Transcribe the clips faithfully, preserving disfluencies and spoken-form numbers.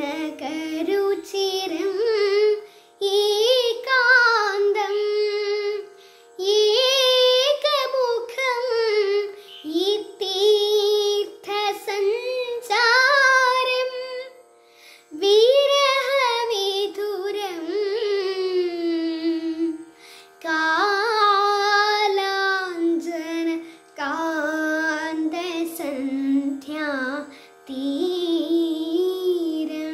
കനകരുചിരം ഏകാന്തം ഏകമുഖം ഈ തീർത്ഥസഞ്ചാരം വിരഹവിധുരം കാലാഞ്ജന കാന്തസന്ധ്യാ തീരം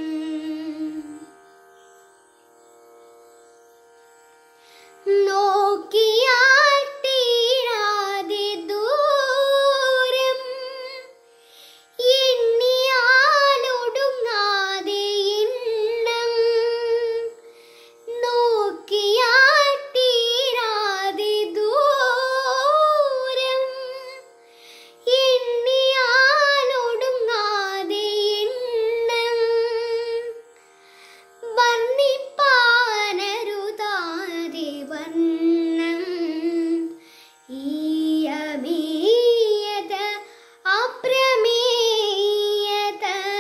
നോക്കിയാൽ തീരാതെ ദൂരം എണ്ണിയാലൊടുങ്ങാതെ എണ്ണം നോക്കിയാൽ തീരാതെ ദൂരം എണ്ണിയാലൊടുങ്ങാതെ എണ്ണം വർണ്ണിപ്പാനരുതാതെ വർണ്ണം ഈ അമീയത അപ്രമേയത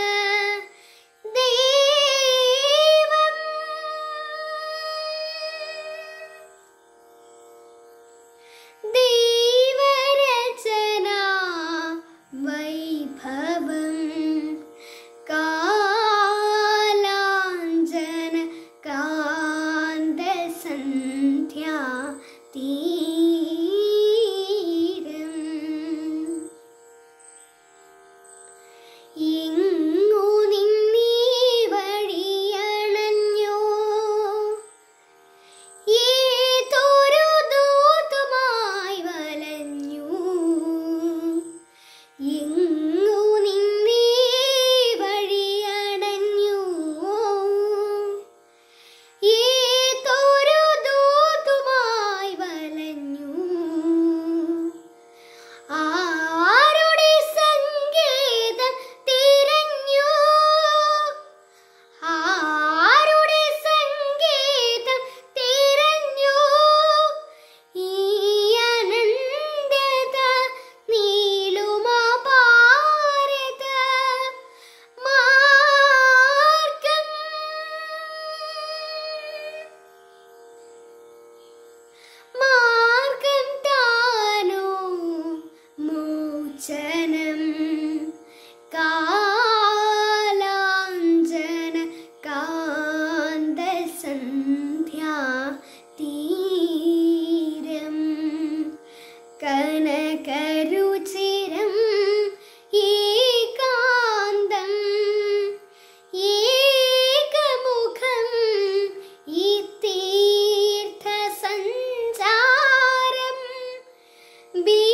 ദൈവം ദൈവരചനാ വൈഭവം കാലാഞ്ജന കാന്തസന്ധ്യാ തീരം എങ്ങു നിന്നീ വഴിയണഞ്ഞോ ഏതൊരു ദൂതുമായി വലഞ്ഞു എങ്ങു നിന്നീ വഴിയണഞ്ഞു ഏതൊരു ദൂതുമായി വലഞ്ഞു ആരുടെ സങ്കേതം തിരഞ്ഞു ആരുടെ സങ്കേതം തിരഞ്ഞു ഈ അനന്തത നീളുമാ ഭാരത മാർഗം മാർഗം താനോ മോചനം കാലാഞ്ജന കാന്തസന്ധ്യാ തീരം കനകരുചിരം ഏകാന്തം ഏകമുഖം ഈ തീർത്ഥസഞ്ചാരം